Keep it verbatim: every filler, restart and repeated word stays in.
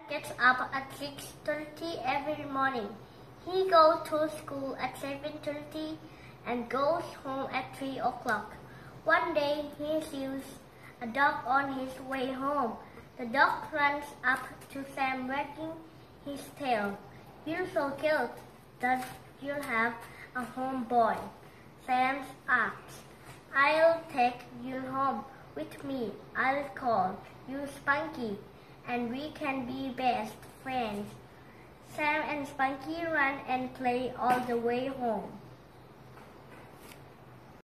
Gets up at six thirty every morning. He goes to school at seven thirty and goes home at three o'clock. One day he sees a dog on his way home. The dog runs up to Sam wagging his tail. "You're so cute that you have a home, boy," Sam asks. "I'll take you home with me. I'll call you Spunky, and we can be best friends." Sam and Spunky run and play all the way home.